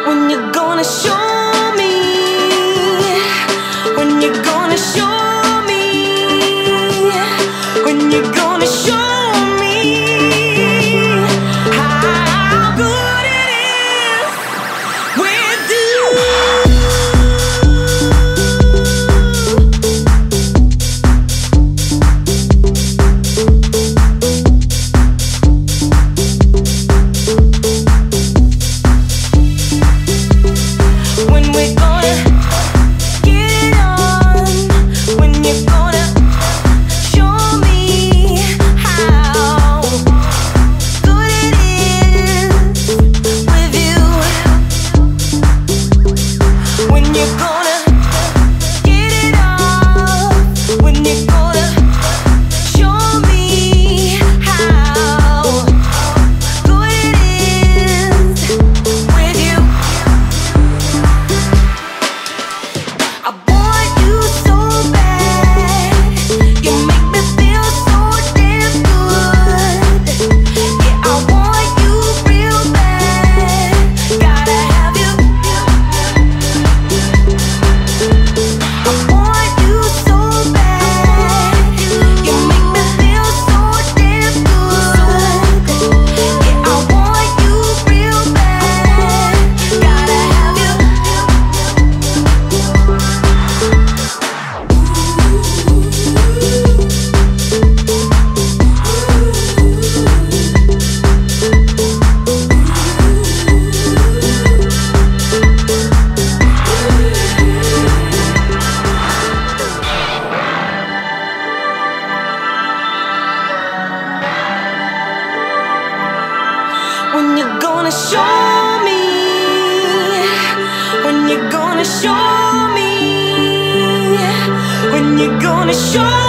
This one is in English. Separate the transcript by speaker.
Speaker 1: When you gonna show me? When you gonna show me? When you gonna show me how good it is with you? When we gonna get it on? When you gonna show me how good it is with you? When you gonna get it on? When you gonna show me how good it is with you? I want you so bad. You make me feel so damn good. Yeah, I want you real bad. Gotta have you. I want you so bad. You make me feel so damn good. Yeah, I want you real bad. Gotta have you. When you gonna show me? When you gonna show me? When you gonna show